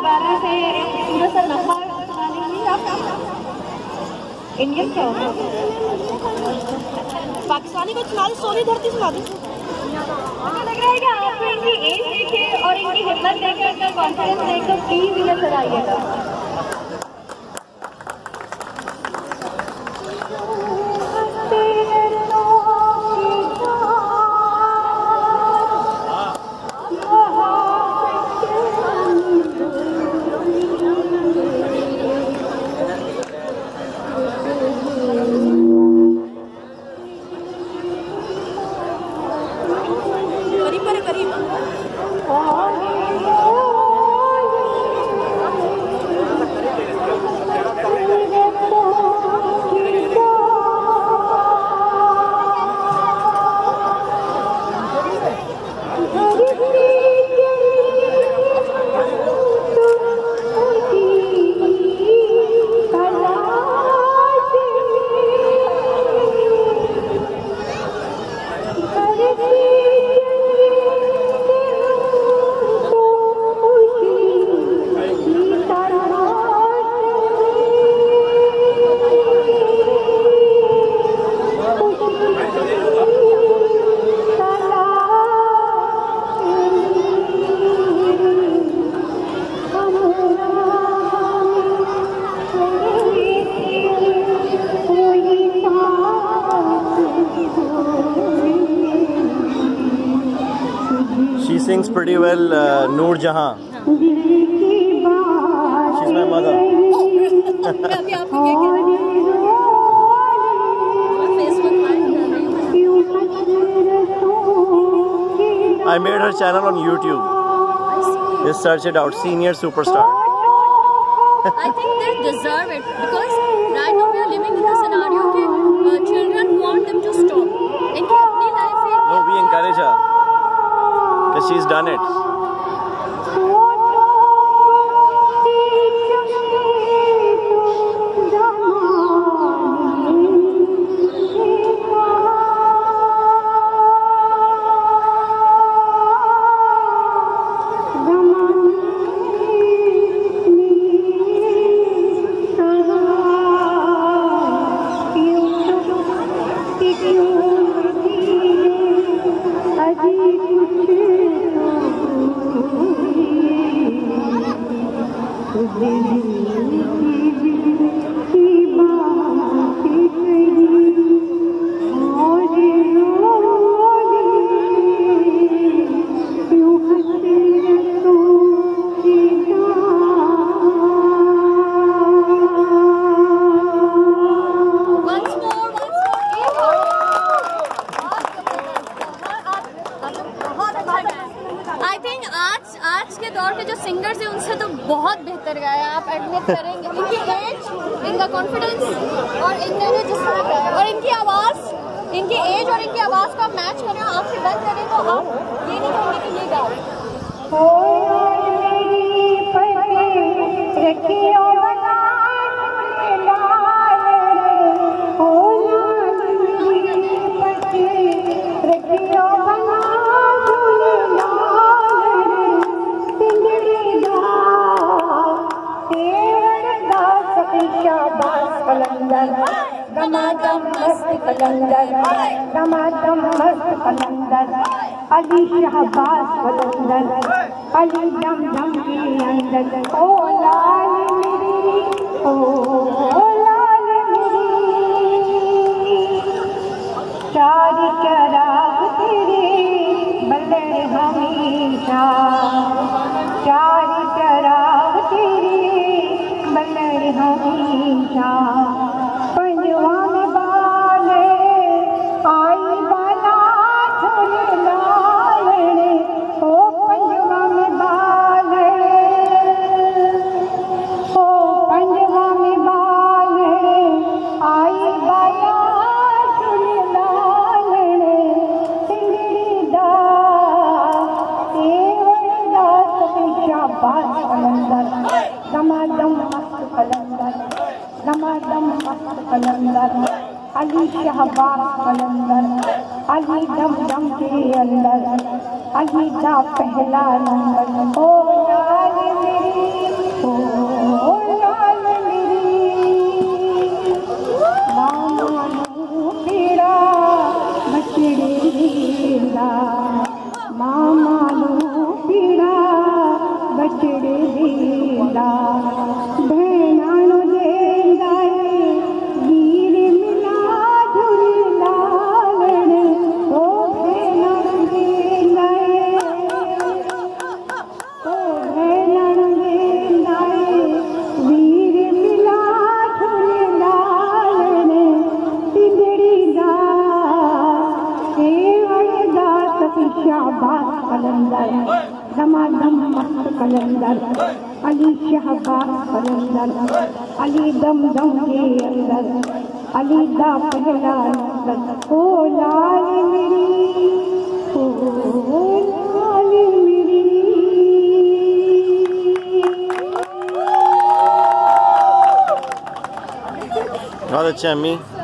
प्यारे से सूरज सा नगमा इंडियन सॉन्ग पाकिस्तानी को सुना दे, सोनी धरती सुना दे। मुझे लग रहा है कि आपको इनकी एज देखे और इनकी हिम्मत देखे, इनका कॉन्फिडेंस देख तो प्लीज इन्हें चलाइएगा। Sings pretty well, Noor Jahan. She's my mother. I made her channel on YouTube. Just search it out, Senior Superstar. I think they deserve it because right now we are living in a scenario where children want them to stop. इनकी अपनी life है. No, we encourage her. Because she's done it. Singers है उनसे तो बहुत बेहतर गाया, आप एडमिट करेंगे। इनकी एज, इनका कॉन्फिडेंस और इनने जिस तरह गाया और इनकी आवाज़, इनकी एज और इनकी आवाज़ को आप मैच करें, आपसे बात करें तो आप ये नहीं कहेंगे कि ये गा रहे हैं। दमादम मस्त कलंदर, दमादम मस्त कलंदर, अली शहबाज कलंदर, अली दम दम के अंदर। ओ लाल मेरी, ओ लाल मेरी, चार चराग तेरे बल्ले हमेशा, चार चराग तेरे बल्ले हमेशा। दमादम मस्त कलंदर, दमादम मस्त कलंदर, अली शहबाज कलंदर, अली दम दम के अंदर, अली का पहला नंबर। ओ यार मेरी देंदा भेणाणो देंदा वीर मिला झुलदा ओ भेणाणो देंदा ओ भेणाणो देंदा वीर मिला झुलदा तिंदड़ी दा शाहबाज कलंदर दमादम मस्त कलंदर अली शाहबाज कलंदर अली दम दम के अंदर अली दा पहला नंबर ओ लाल मेरी ओ लाल मेरी। बहुत अच्छा अम्मी।